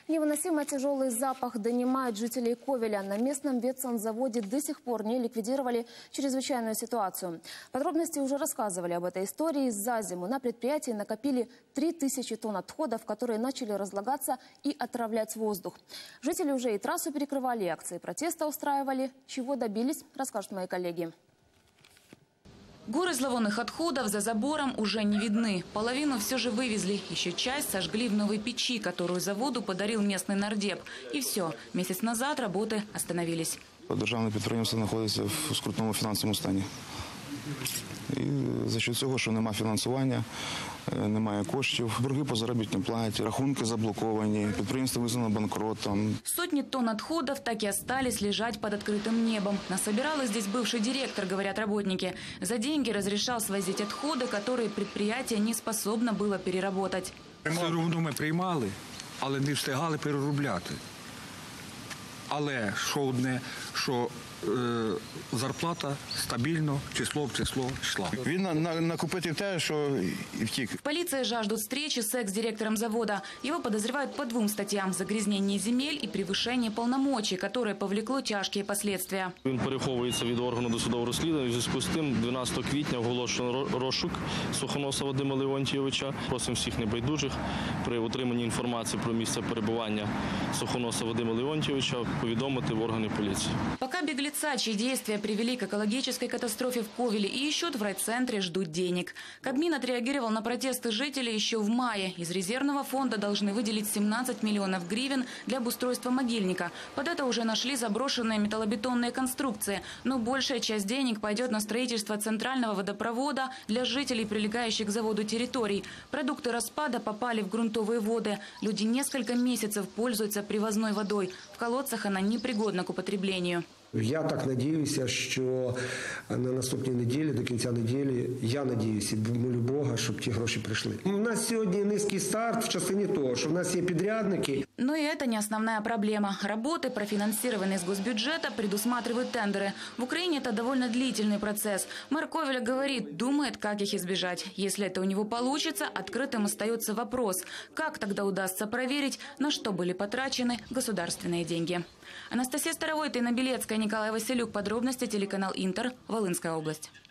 Невыносимо тяжелый запах донимает жителей Ковеля. На местном ветсанзаводе до сих пор не ликвидировали чрезвычайную ситуацию. Подробности уже рассказывали об этой истории. За зиму на предприятии накопили 3000 тонн отходов, которые начали разлагаться и отравлять воздух. Жители уже и трассу перекрывали, и акции протеста устраивали. Чего добились, расскажут мои коллеги. Горы зловонных отходов за забором уже не видны. Половину все же вывезли. Еще часть сожгли в новой печи, которую заводу подарил местный нардеп. И все. Месяц назад работы остановились. Державне підприємство знаходиться в скрутному фінансовому стані. І за счет цього, що немає фінансування, немає коштів, борги по заробітній платі, рахунки заблоковані, підприємство визнано банкротом. Сотни тонн отходов так и остались лежать под открытым небом. Насобирал здесь бывший директор, говорят работники. За деньги разрешал свозить отходы, которые предприятие не способно было переработать. Сировину ми приймали, але не встигали переробляти. Але що одне, що зарплата стабільно, число в число йшла. Він накупив те, що і втік. В полиции жаждут встречи с экс-директором завода. Его подозревают по 2 статьям: загрязнение земель и превышение полномочий, которое повлекло тяжкие последствия. Він переховується від органу досудового розслідування. У зв'язку з тим 12 квітня оголошено розшук Сухоноса Вадима Леонтійовича. Просимо всіх небайдужих при отриманні інформації про місце перебування Сухоноса Вадима Леонтійовича повідомити в органи поліції. Пока беглеца, чьи действия привели к экологической катастрофе в Ковеле, и ищут в райцентре, ждут денег. Кабмин отреагировал на протесты жителей еще в мае. Из резервного фонда должны выделить 17 миллионов гривен для обустройства могильника. Под это уже нашли заброшенные металлобетонные конструкции. Но большая часть денег пойдет на строительство центрального водопровода для жителей, прилегающих к заводу территорий. Продукты распада попали в грунтовые воды. Люди несколько месяцев пользуются привозной водой. В колодцах она непригодна к употреблению. Я так надіюся, що на наступній неділі, до кінця неділі, я надіюся, молю Бога, щоб ті гроші прийшли. У нас сьогодні низький старт в частині того, що в нас є підрядники. Но и это не основная проблема. Работы, профинансированные из госбюджета, предусматривают тендеры. В Украине это довольно длительный процесс. Мэр Ковеля говорит, думает, как их избежать. Если это у него получится, открытым остается вопрос, как тогда удастся проверить, на что были потрачены государственные деньги. Анастасия Старовойта, Инна Белецкая, Николай Василюк. Подробности телеканал Интер, Волынская область.